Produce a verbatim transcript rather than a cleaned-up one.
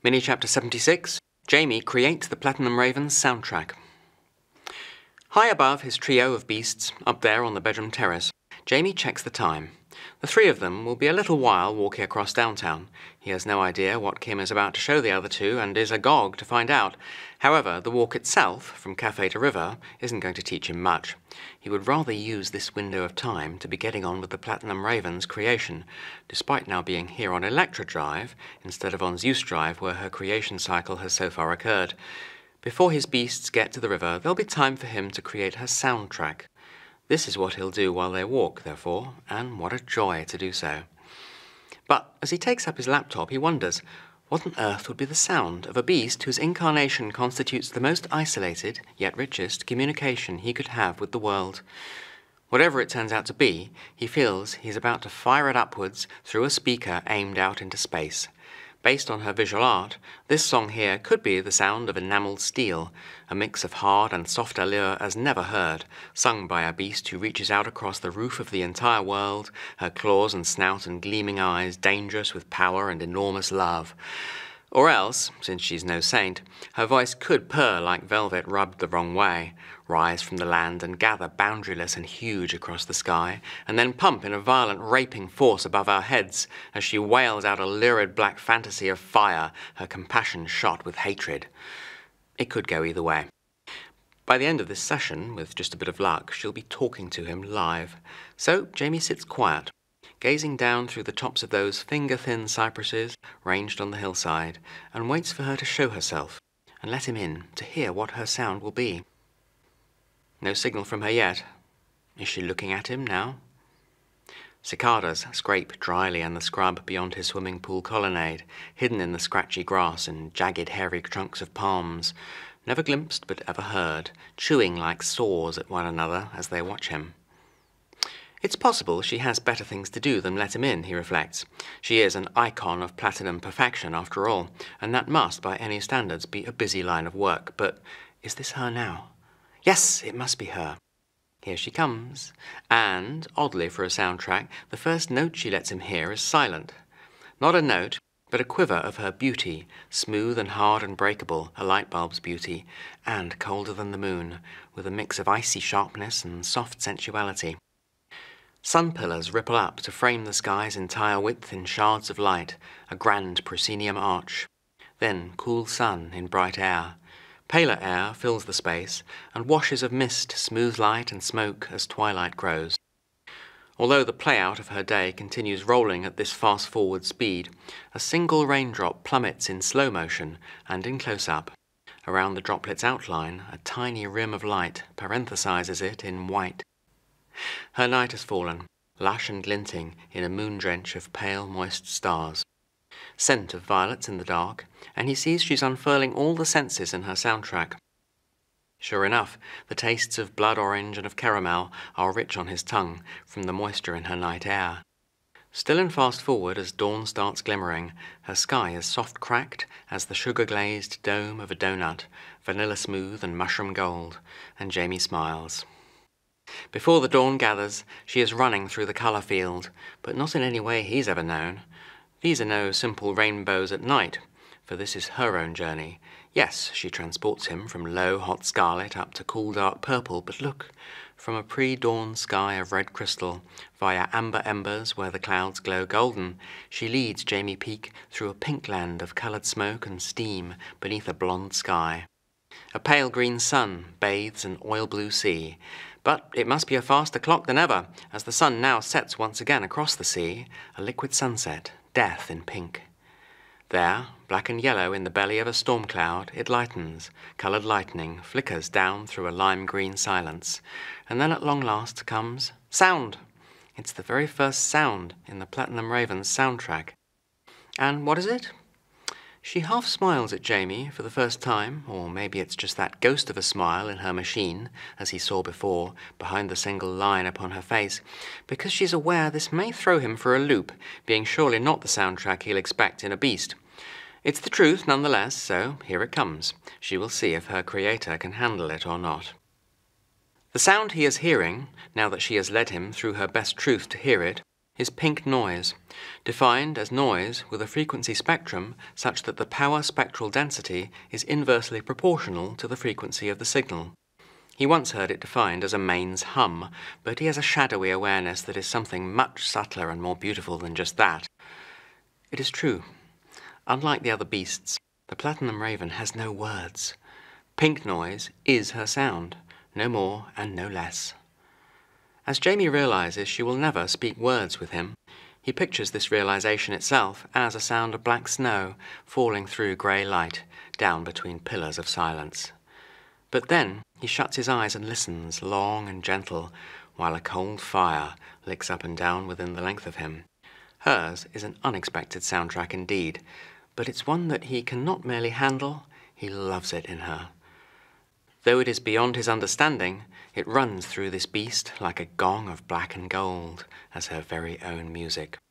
Mini Chapter seventy-six, Jaymi creates the Platinum Raven's soundtrack. High above his trio of beasts, up there on the bedroom terrace, Jaymi checks the time. The three of them will be a little while walking across downtown. He has no idea what Kim is about to show the other two and is agog to find out. However, the walk itself, from cafe to river, isn't going to teach him much. He would rather use this window of time to be getting on with the Platinum Raven's creation, despite now being here on Electra Drive, instead of on Zeus Drive where her creation cycle has so far occurred. Before his beasts get to the river, there'll be time for him to create her soundtrack. This is what he'll do while they walk, therefore, and what a joy to do so. But as he takes up his laptop, he wonders, what on earth would be the sound of a beast whose incarnation constitutes the most isolated, yet richest, communication he could have with the world? Whatever it turns out to be, he feels he's about to fire it upwards through a speaker aimed out into space. Based on her visual art, this song here could be the sound of enamelled steel, a mix of hard and soft allure as never heard, sung by a beast who reaches out across the roof of the entire world, her claws and snout and gleaming eyes dangerous with power and enormous love. Or else, since she's no saint, her voice could purr like velvet rubbed the wrong way, rise from the land and gather boundaryless and huge across the sky, and then pump in a violent raping force above our heads as she wails out a lurid black fantasy of fire, her compassion shot with hatred. It could go either way. By the end of this session, with just a bit of luck, she'll be talking to him live. So Jaymi sits quiet, gazing down through the tops of those finger-thin cypresses ranged on the hillside, and waits for her to show herself, and let him in to hear what her sound will be. No signal from her yet. Is she looking at him now? Cicadas scrape dryly in the scrub beyond his swimming pool colonnade, hidden in the scratchy grass and jagged hairy trunks of palms, never glimpsed but ever heard, chewing like saws at one another as they watch him. It's possible she has better things to do than let him in, he reflects. She is an icon of platinum perfection, after all, and that must, by any standards, be a busy line of work. But is this her now? Yes, it must be her. Here she comes, and, oddly for a soundtrack, the first note she lets him hear is silent. Not a note, but a quiver of her beauty, smooth and hard and breakable, a light bulb's beauty, and colder than the moon, with a mix of icy sharpness and soft sensuality. Sun pillars ripple up to frame the sky's entire width in shards of light, a grand proscenium arch. Then cool sun in bright air. Paler air fills the space, and washes of mist smooth light and smoke as twilight grows. Although the play-out of her day continues rolling at this fast-forward speed, a single raindrop plummets in slow motion and in close-up. Around the droplet's outline, a tiny rim of light parenthesizes it in white. Her night has fallen, lush and glinting in a moon-drench of pale, moist stars. Scent of violets in the dark, and he sees she's unfurling all the senses in her soundtrack. Sure enough, the tastes of blood orange and of caramel are rich on his tongue from the moisture in her night air. Still in fast forward as dawn starts glimmering, her sky is soft cracked as the sugar-glazed dome of a donut, vanilla smooth and mushroom gold, and Jaymi smiles. Before the dawn gathers, she is running through the colour field, but not in any way he's ever known. These are no simple rainbows at night, for this is her own journey. Yes, she transports him from low, hot scarlet up to cool, dark purple, but look, from a pre-dawn sky of red crystal, via amber embers where the clouds glow golden, she leads Jaymi Peak through a pink land of coloured smoke and steam beneath a blonde sky. A pale green sun bathes an oil-blue sea, but it must be a faster clock than ever, as the sun now sets once again across the sea, a liquid sunset, death in pink. There, black and yellow in the belly of a storm cloud, it lightens, coloured lightning flickers down through a lime-green silence, and then at long last comes sound. It's the very first sound in the Platinum Raven's soundtrack. And what is it? She half smiles at Jaymi for the first time, or maybe it's just that ghost of a smile in her machine, as he saw before, behind the single line upon her face, because she's aware this may throw him for a loop, being surely not the soundtrack he'll expect in a beast. It's the truth nonetheless, so here it comes. She will see if her creator can handle it or not. The sound he is hearing, now that she has led him through her best truth to hear it, is pink noise, defined as noise with a frequency spectrum such that the power spectral density is inversely proportional to the frequency of the signal. He once heard it defined as a mains hum, but he has a shadowy awareness that is something much subtler and more beautiful than just that. It is true. Unlike the other beasts, the platinum raven has no words. Pink noise is her sound, no more and no less. As Jaymi realizes she will never speak words with him, he pictures this realization itself as a sound of black snow falling through grey light down between pillars of silence. But then he shuts his eyes and listens, long and gentle, while a cold fire licks up and down within the length of him. Hers is an unexpected soundtrack indeed, but it's one that he can not merely handle, he loves it in her. Though it is beyond his understanding, it runs through this beast like a gong of black and gold as her very own music.